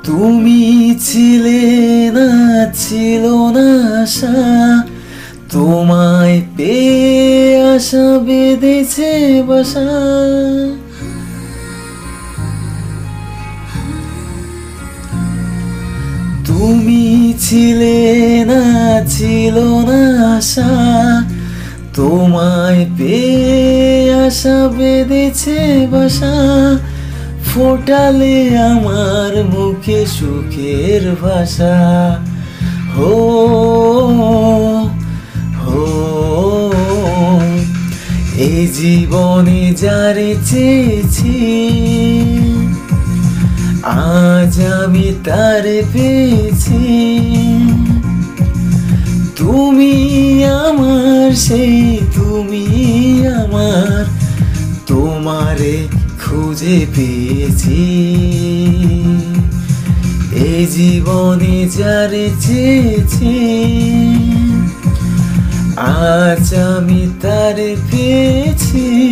তুমি ছিলে না, ছিল না আশা, তোমায় পেয়ে আশা বেঁধেছে বাসা। তুমি ছিলে না, ছিল না আশা, তোমায় পেয়ে আশা বেঁধেছে বাসা। ফোটালে আমার মুখে সুখের ভাষা। হো হো এই জীবনে যারে চেয়েছি, আজ আমি তারে পেয়েছি। তুমি আমার, সেই তুমি আমার, তোমারে খুঁজে পেয়েছি। এই জীবনে যারে চেয়েছি, আজ আমি তারে পেয়েছি।